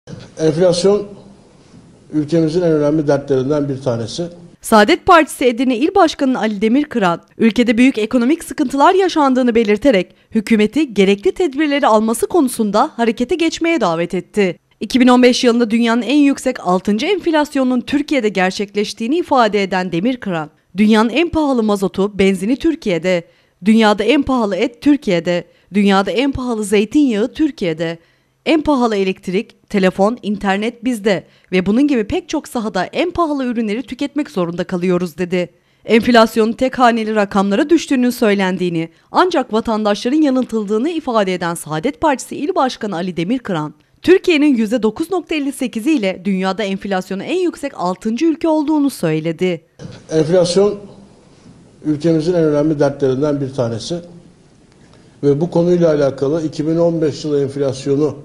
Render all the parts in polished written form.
Enflasyon ülkemizin en önemli dertlerinden bir tanesi. Saadet Partisi Edirne İl Başkanı Ali Demirkıran, ülkede büyük ekonomik sıkıntılar yaşandığını belirterek hükümeti gerekli tedbirleri alması konusunda harekete geçmeye davet etti. 2015 yılında dünyanın en yüksek 6. enflasyonunun Türkiye'de gerçekleştiğini ifade eden Demirkıran, dünyanın en pahalı mazotu, benzini Türkiye'de, dünyada en pahalı et Türkiye'de, dünyada en pahalı zeytinyağı Türkiye'de, en pahalı elektrik, telefon, internet bizde ve bunun gibi pek çok sahada en pahalı ürünleri tüketmek zorunda kalıyoruz dedi. Enflasyonun tek haneli rakamlara düştüğünün söylendiğini ancak vatandaşların yanıltıldığını ifade eden Saadet Partisi İl Başkanı Ali Demirkıran, Türkiye'nin %9.58'i ile dünyada enflasyonu en yüksek 6. ülke olduğunu söyledi. Enflasyon ülkemizin en önemli dertlerinden bir tanesi ve bu konuyla alakalı 2015 yılı enflasyonu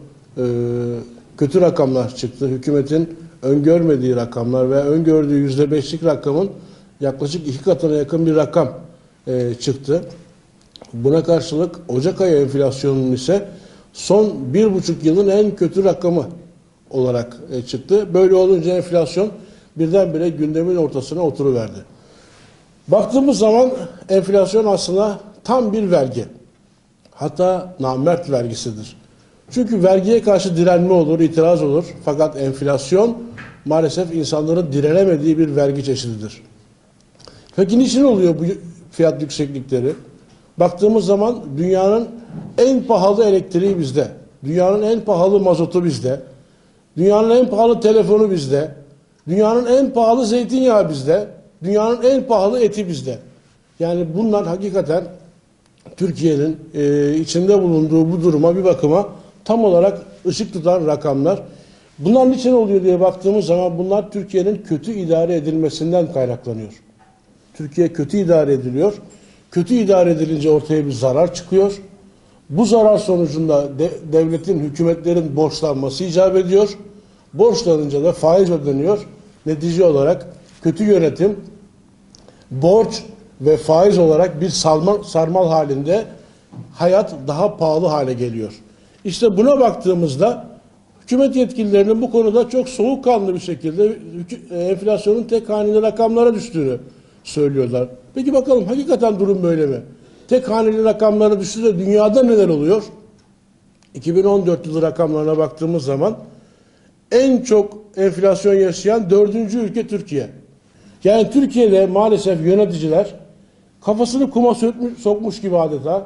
kötü rakamlar çıktı. Hükümetin öngörmediği rakamlar ve öngördüğü %5'lik rakamın yaklaşık 2 katına yakın bir rakam çıktı. Buna karşılık Ocak ayı enflasyonunun ise son 1,5 yılın en kötü rakamı olarak çıktı. Böyle olunca enflasyon birdenbire gündemin ortasına oturuverdi. Baktığımız zaman enflasyon aslında tam bir vergi. Hatta namert vergisidir. Çünkü vergiye karşı direnme olur, itiraz olur. Fakat enflasyon maalesef insanların direnemediği bir vergi çeşididir. Peki niçin oluyor bu fiyat yükseklikleri? Baktığımız zaman dünyanın en pahalı elektriği bizde. Dünyanın en pahalı mazotu bizde. Dünyanın en pahalı telefonu bizde. Dünyanın en pahalı zeytinyağı bizde. Dünyanın en pahalı eti bizde. Yani bunlar hakikaten Türkiye'nin içinde bulunduğu bu duruma bir bakıma tam olarak ışık tutan rakamlar. Bunlar niçin oluyor diye baktığımız zaman bunlar Türkiye'nin kötü idare edilmesinden kaynaklanıyor. Türkiye kötü idare ediliyor. Kötü idare edilince ortaya bir zarar çıkıyor. Bu zarar sonucunda devletin, hükümetlerin borçlanması icap ediyor. Borçlanınca da faiz ödeniyor. Netice olarak kötü yönetim, borç ve faiz olarak bir sarmal halinde hayat daha pahalı hale geliyor. İşte buna baktığımızda hükümet yetkililerinin bu konuda çok soğukkanlı bir şekilde enflasyonun tek haneli rakamlara düştüğünü söylüyorlar. Peki bakalım hakikaten durum böyle mi? Tek haneli rakamlara düştü de dünyada neler oluyor? 2014 yılı rakamlarına baktığımız zaman en çok enflasyon yaşayan 4. ülke Türkiye. Yani Türkiye'de maalesef yöneticiler kafasını kuma sokmuş gibi adeta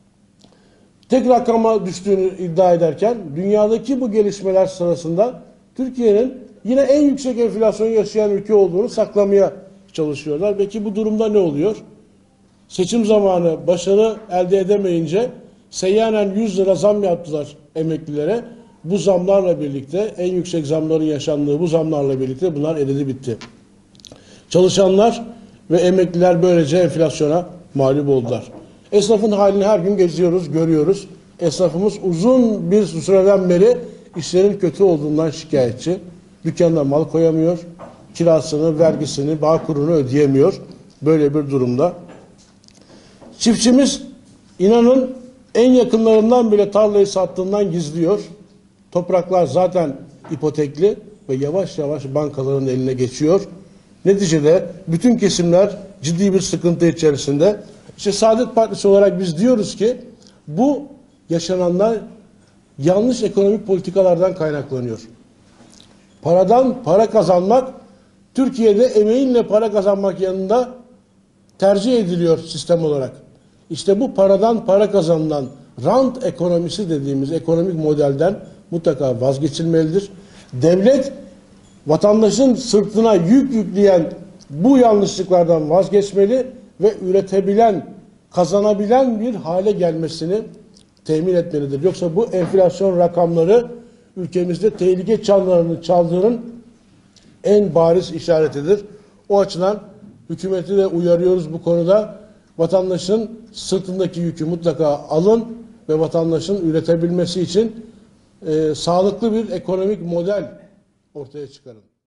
tek rakama düştüğünü iddia ederken dünyadaki bu gelişmeler sırasında Türkiye'nin yine en yüksek enflasyon yaşayan ülke olduğunu saklamaya çalışıyorlar. Peki bu durumda ne oluyor? Seçim zamanı başarı elde edemeyince seyyanen 100 lira zam yaptılar emeklilere. Bu zamlarla birlikte en yüksek zamların yaşandığı bu zamlarla birlikte bunlar eridi bitti. Çalışanlar ve emekliler böylece enflasyona mağlup oldular. Esnafın halini her gün geziyoruz, görüyoruz. Esnafımız uzun bir süreden beri işlerin kötü olduğundan şikayetçi. Dükkanına mal koyamıyor, kirasını, vergisini, bağkurunu ödeyemiyor. Böyle bir durumda. Çiftçimiz inanın en yakınlarından bile tarlayı sattığından gizliyor. Topraklar zaten ipotekli ve yavaş yavaş bankaların eline geçiyor. Neticede bütün kesimler ciddi bir sıkıntı içerisinde. İşte Saadet Partisi olarak biz diyoruz ki bu yaşananlar yanlış ekonomik politikalardan kaynaklanıyor. Paradan para kazanmak Türkiye'de emeğinle para kazanmak yanında tercih ediliyor sistem olarak. İşte bu paradan para kazanılan rant ekonomisi dediğimiz ekonomik modelden mutlaka vazgeçilmelidir. Devlet vatandaşın sırtına yük yükleyen bu yanlışlıklardan vazgeçmeli ve üretebilen, kazanabilen bir hale gelmesini temin etmelidir. Yoksa bu enflasyon rakamları ülkemizde tehlike çanlarını çaldığının en bariz işaretidir. O açıdan hükümeti de uyarıyoruz bu konuda. Vatandaşın sırtındaki yükü mutlaka alın ve vatandaşın üretebilmesi için sağlıklı bir ekonomik model ortaya çıkarın.